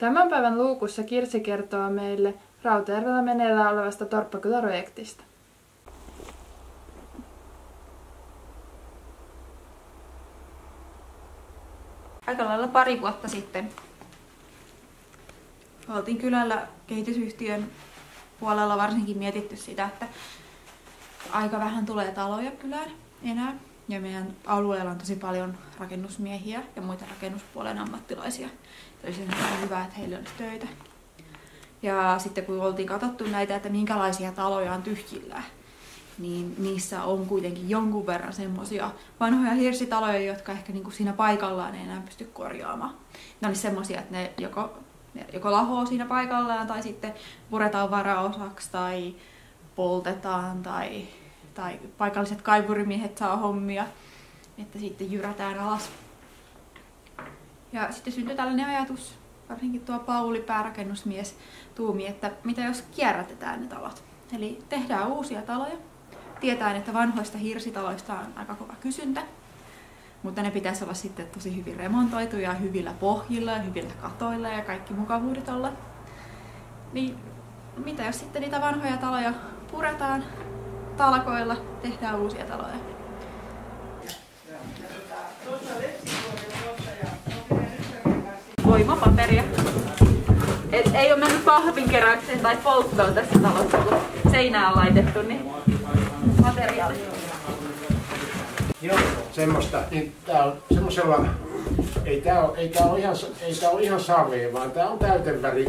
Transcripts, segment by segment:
Tämän päivän luukussa Kirsi kertoo meille Rautajärvellä meneillään olevasta torppakyläprojektista. Aika lailla pari vuotta sitten oltiin kylällä kehitysyhtiön puolella varsinkin mietitty sitä, että aika vähän tulee taloja kylään enää. Ja meidän alueella on tosi paljon rakennusmiehiä ja muita rakennuspuolen ammattilaisia. Olisi hyvä, että heillä olisi töitä. Ja sitten kun oltiin katsottu näitä, että minkälaisia taloja on tyhjillään, niin niissä on kuitenkin jonkun verran semmoisia vanhoja hirsitaloja, jotka ehkä niinku siinä paikallaan ei enää pysty korjaamaan. Ne olisi semmoisia, että ne joko lahoo siinä paikallaan tai sitten puretaan varaosaksi tai poltetaan tai paikalliset kaivurimiehet saa hommia, että sitten jyrätään alas. Ja sitten syntyi tällainen ajatus, varsinkin tuo Pauli, päärakennusmies, tuumi, että mitä jos kierrätetään ne talot. Eli tehdään uusia taloja. Tietään, että vanhoista hirsitaloista on aika kova kysyntä, mutta ne pitäisi olla sitten tosi hyvin remontoituja, hyvillä pohjilla ja hyvillä katoilla ja kaikki mukavuudet olla. Niin mitä jos sitten niitä vanhoja taloja puretaan talkoilla, tehdään uusia taloja. Voimapaperia. Ei ole mennyt pahvinkeräykseen tai polttoon tässä talossa, kun seinään laitettu, niin materiaali. Joo, semmoista. Niin tää on semmosella, ei tää ole ihan savea, vaan tää on täyteväri.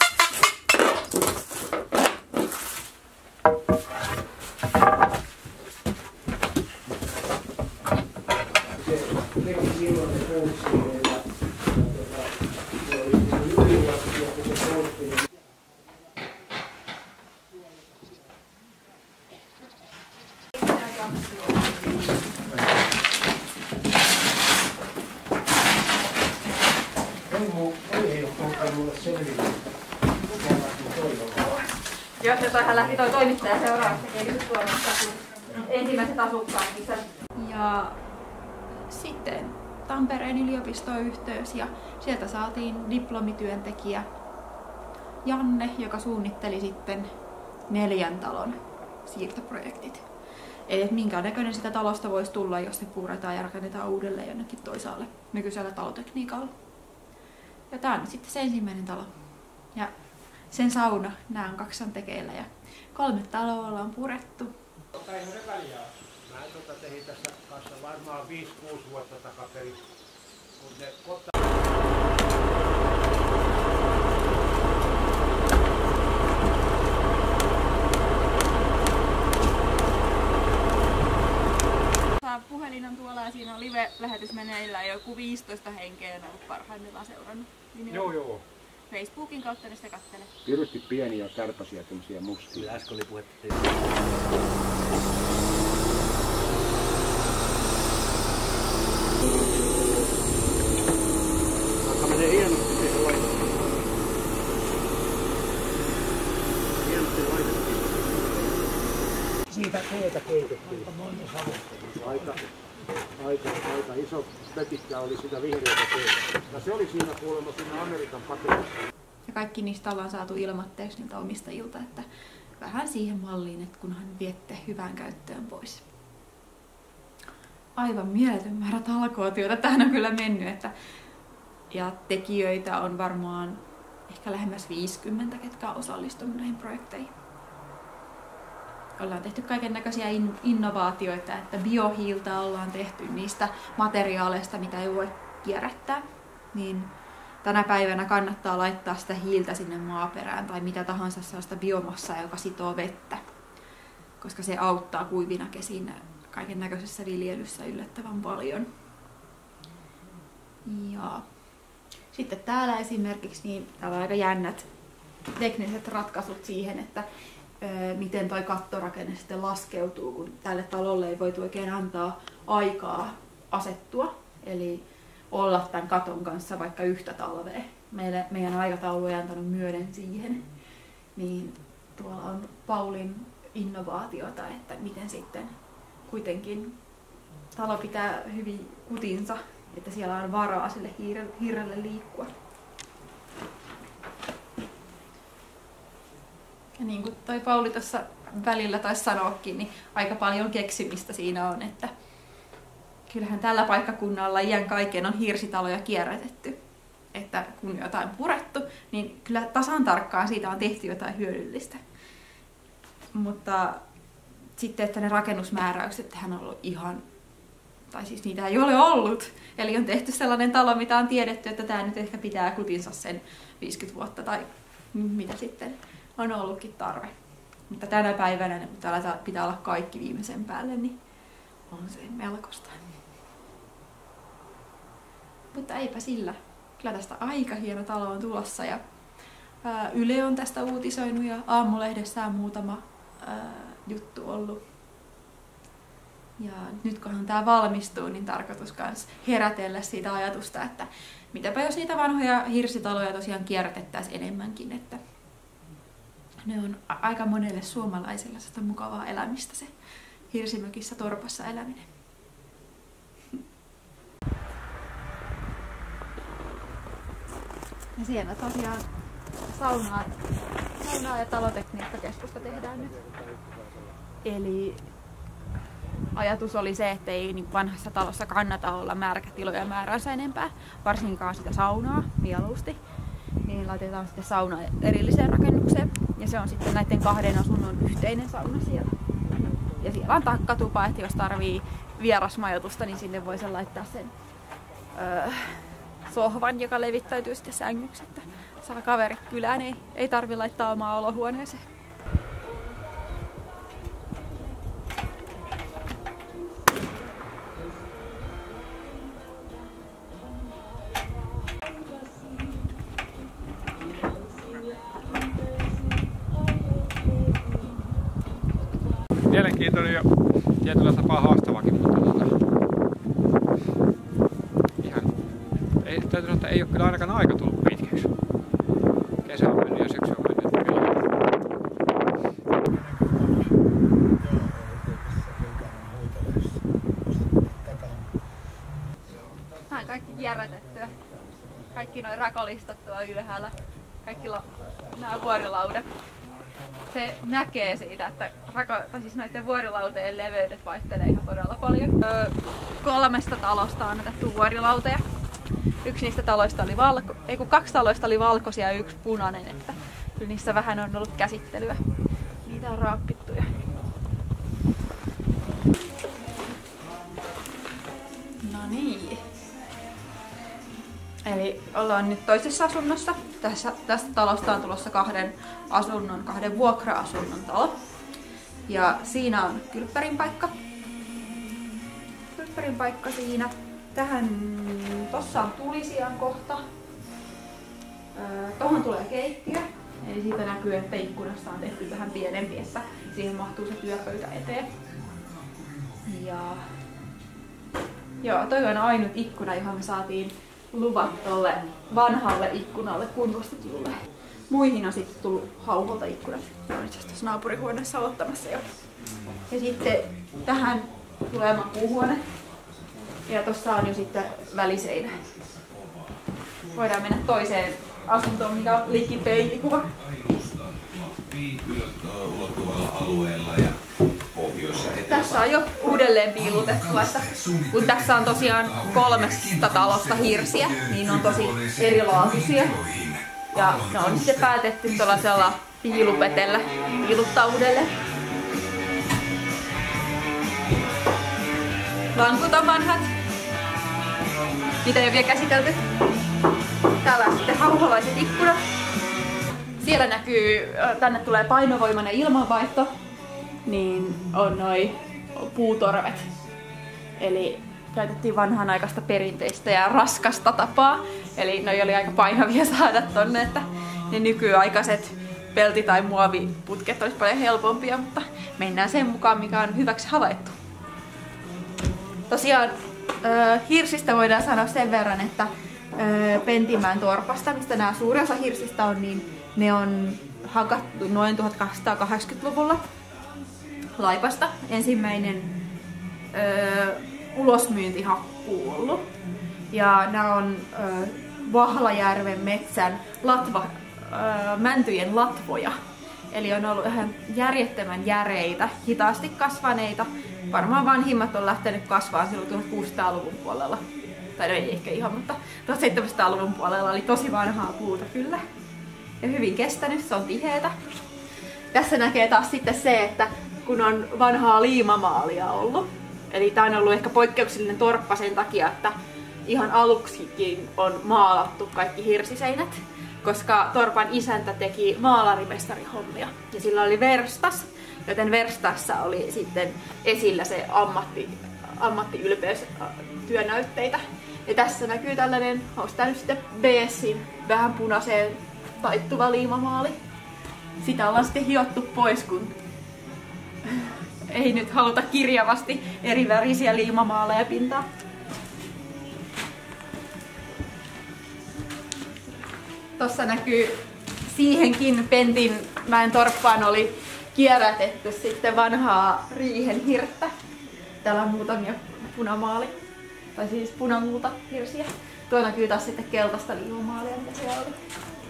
Jos jotain lähti toi toimittaja seuraavaksi kehitystuomassa ensimmäiset asukkaat. Ja sitten Tampereen yliopistoon yhteys ja sieltä saatiin diplomityöntekijä Janne, joka suunnitteli sitten 4 talon siirtoprojektit. Eli minkä näköinen sitä talosta voisi tulla, jos se puretaan ja rakennetaan uudelleen jonnekin toisaalle nykyisellä talotekniikalla. Ja tää on sitten se ensimmäinen talo. Ja sen sauna, nämä on 2 tekeillä ja 3 taloa ollaan purettu. Mä tehin tässä kanssa varmaan 5-6 vuotta takaperin. Puhelin on tuolla ja siinä on live-lähetys meneillään, joku 15 henkeä on ollut parhaimmillaan seurannut. Joo. Facebookin kautta ne sitä kattelee. Pirusti pieniä kärpäsiä, tämmöisiä mustia. Äsken oli puhetta. Vaikka menee hienosti siihen laittaa. Hienosti laitettiin. Siitä teetä keitettiin. Aika iso pötikkä oli sitä vihreätä teetä. Ja se oli siinä kuulemma siinä Amerikan paketissa. Ja kaikki niistä ollaan saatu ilmatteeksi niiltä omistajilta, että vähän siihen malliin, että kunhan viette hyvään käyttöön pois. Aivan mieletön määrä talkootyötä tähän on kyllä mennyt. Ja tekijöitä on varmaan ehkä lähemmäs 50, ketkä on osallistunut näihin projekteihin. Ollaan tehty kaiken näköisiä innovaatioita, että biohiiltä ollaan tehty niistä materiaaleista, mitä ei voi kierrättää. Niin tänä päivänä kannattaa laittaa sitä hiiltä sinne maaperään tai mitä tahansa sellaista biomassaa, joka sitoo vettä, koska se auttaa kuivina kesinä kaiken näköisessä viljelyssä yllättävän paljon. Ja sitten täällä esimerkiksi niin täällä on aika jännät tekniset ratkaisut siihen, että miten toi kattorakenne sitten laskeutuu, kun tälle talolle ei voitu oikein antaa aikaa asettua. Eli olla tämän katon kanssa vaikka yhtä talvea. Meidän aikataulu ei antanut myöden siihen. Niin tuolla on Paulin innovaatiota, että miten sitten kuitenkin talo pitää hyvin kutinsa, että siellä on varaa sille hiirelle liikkua. Ja niin kuin toi Pauli tuossa välillä taisi sanoakin, niin aika paljon keksimistä siinä on, että kyllähän tällä paikkakunnalla iän kaiken on hirsitaloja kierrätetty. Että kun jotain purettu, niin kyllä tasan tarkkaan siitä on tehty jotain hyödyllistä. Mutta sitten, että ne rakennusmääräykset hän on ollut ihan, tai siis niitä ei ole ollut. Eli on tehty sellainen talo, mitä on tiedetty, että tämä nyt ehkä pitää kutinsa sen 50 vuotta tai mitä sitten on ollutkin tarve. Mutta tänä päivänä, kun täällä pitää olla kaikki viimeisen päälle, niin on se melkoista. Mutta eipä sillä. Kyllä tästä aika hieno talo on tulossa ja Yle on tästä uutisoinut ja Aamulehdessä on muutama juttu ollut. Ja nyt kunhan tämä valmistuu, niin tarkoitus kans herätellä siitä ajatusta, että mitäpä jos niitä vanhoja hirsitaloja tosiaan kierrätettäisiin enemmänkin, että ne on aika monelle suomalaiselle sitä mukavaa elämistä se hirsimökissä torpassa eläminen. Ja siellä tosiaan saunaa ja talotekniikkakeskusta tehdään nyt. Eli ajatus oli se, että ei niin vanhassa talossa kannata olla määrätiloja määränsä enempää, varsinkaan sitä saunaa mieluusti. Niin laitetaan sitten sauna erilliseen rakennukseen ja se on sitten näiden 2 asunnon yhteinen sauna siellä. Ja siellä on takkatupa, että jos tarvii vierasmajoitusta, niin sinne voi sen laittaa sen sohvan, joka levittäytyy sitten sängyksi, että saa kaverit kylään, ei tarvi laittaa omaa olohuoneeseen. Mielenkiintoinen ja tietyllä tapaa haastavakin, mutta täytyy sanoa, että ei ole kyllä ainakaan aika tullut pitkäksi. Kesä on mennyt ja syksy on mennyt kyllä. Nämä on kaikki kierrätettyä. Kaikki noin rakolistat tuolla ylhäällä. Kaikki nämä vuorilaudat. Se näkee siitä, että siis noiden vuorilauteen leveydet vaihtelee ihan todella paljon. 3 talosta on otettu vuorilauteja. 2 taloista oli valkoisia ja 1 punainen, että kyllä niissä vähän on ollut käsittelyä. Niitä on raappittu. No niin. Eli ollaan nyt toisessa asunnossa. Tästä talosta on tulossa 2 vuokra-asunnon talo. Ja siinä on kylppärin paikka. Kylppärin paikka siinä. Tossa on tulisijan kohta. Tohon tulee keittiö. Eli siitä näkyy, että ikkunasta on tehty vähän pienempi, että siihen mahtuu se työpöytä eteen. Ja joo, toi on ainut ikkuna, johon me saatiin luvat tolle vanhalle ikkunalle kunnostetulle. Muihin on sitten tullut Hauholta ikkunat. Ne on itse asiassa naapurihuoneessa ottamassa jo. Ja sitten tähän tulee makuuhuone. Ja tossa on jo sitten väliseinä. Voidaan mennä toiseen asuntoon, mikä on liikin peilikuva. Tässä on jo uudelleen piilutettuista. Kun tässä on tosiaan 3 talosta hirsiä, niin on tosi erilaatuisia. Ja ne on sitten päätetty tuollaisella piilupetellä piiluttaa uudelleen. Lankut on vanhat. Niitä ei ole vielä käsitelty. Täällä on sitten hauholaiset ikkunat. Siellä näkyy, tänne tulee painovoimainen ilmanvaihto, niin on noi puutorvet. Eli käytettiin vanhanaikaista perinteistä ja raskasta tapaa. Eli noi oli aika painavia saada tonne, että ne nykyaikaiset pelti- tai muoviputket olisi paljon helpompia, mutta mennään sen mukaan, mikä on hyväksi havaittu. Tosiaan hirsistä voidaan sanoa sen verran, että Pentinmäen torpasta, mistä nämä suuri osa hirsistä on, niin ne on hakattu noin 1280-luvulla Laipasta. Ensimmäinen ulosmyyntihakkuu ollut. Ja nämä on Vahlajärven metsän mäntyjen latvoja. Eli on ollut ihan järjettömän järeitä, hitaasti kasvaneita. Varmaan vanhimmat on lähtenyt kasvaa silloin 1600-luvun puolella. Tai no ei ehkä ihan, mutta 1700-luvun puolella oli tosi vanhaa puuta kyllä. Ja hyvin kestänyt, se on tiheetä. Tässä näkee taas sitten se, että kun on vanhaa liimamaalia ollut. Eli tää on ollut ehkä poikkeuksellinen torppa sen takia, että ihan aluksikin on maalattu kaikki hirsiseinät. Koska torpan isäntä teki maalarimestarihommia. Ja sillä oli verstas, joten verstassa oli sitten esillä se ammattiylpeystyönäytteitä. Ja tässä näkyy tällainen, onko tää nyt sitten beessin vähän punaiseen taittuva liimamaali. Sitä ollaan sitten hiottu pois, kun ei nyt haluta kirjavasti eri värisiä liimamaaleja pintaan. Tossa näkyy siihenkin Pentinmäen torppaan oli kierrätetty sitten vanhaa riihen hirttä. Täällä on muutamia punamaali, tai siis punamulta hirsiä. Tuo näkyy taas sitten keltaista liimamaalia, mitä siellä oli.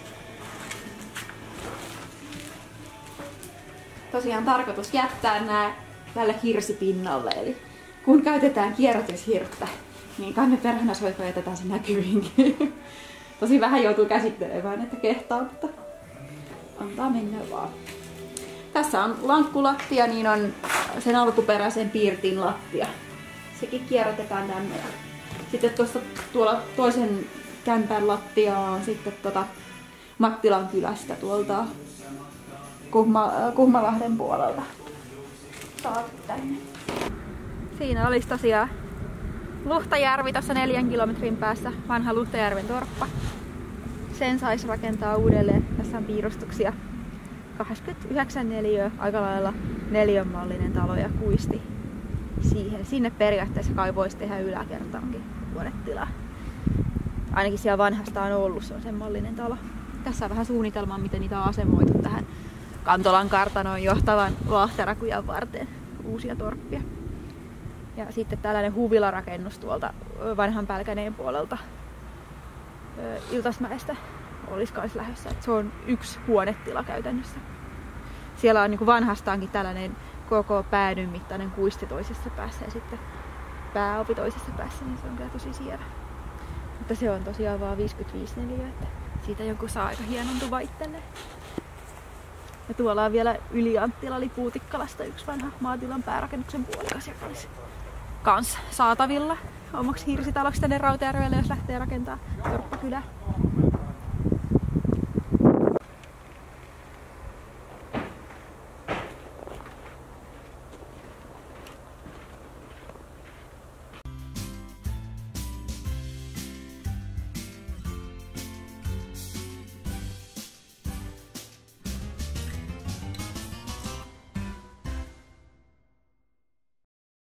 Tosiaan tarkoitus jättää nämä tälle hirsipinnalle, eli kun käytetään kierrätyshirttä, niin kai me perhana soiko jätetään se näkyviinkin. Tosi vähän joutuu käsittelemään, että kehtaa, mutta antaa mennä vaan. Tässä on lankkulattia, niin on sen alkuperäisen piirtin lattia. Sekin kierrätetään tänne. Sitten tuolla toisen kämpän lattia on sitten Mattilan kylästä tuolta Kuhmalahden puolelta saatu tänne. Siinä olisi tosiaan Luhtajärvi tuossa 4 kilometrin päässä, vanha Luhtajärven torppa. Sen saisi rakentaa uudelleen. Tässä on piirustuksia. 29 neliöä, aika lailla neliönmallinen talo ja kuisti siihen. Sinne periaatteessa kai voisi tehdä yläkertaankin huonetilaa. Ainakin siellä vanhasta on ollut, se on sen mallinen talo. Tässä on vähän suunnitelmaa, miten niitä on asemoitu tähän Kantolan kartanoon johtavan Lahterakujan varteen. Uusia torppia. Ja sitten tällainen huvilarakennus tuolta vanhan Pälkäneen puolelta Iltasmäestä olisi kans lähdössä. Se on yksi huonetila käytännössä. Siellä on niin kuin vanhastaankin tällainen koko päänyn mittainen kuisti toisessa päässä ja sitten pääopi toisessa päässä, niin se on kyllä tosi sievä. Mutta se on tosiaan vaan 55 neliötä, että siitä joku saa aika hienontuva itselleen. Ja tuolla on vielä Yli Anttila Puutikkalasta yksi vanha maatilan päärakennuksen puolikas, joka olisi kans saatavilla omaksi hirsitaloksi tänne Rautajärvelle, jos lähtee rakentamaan torppakylää.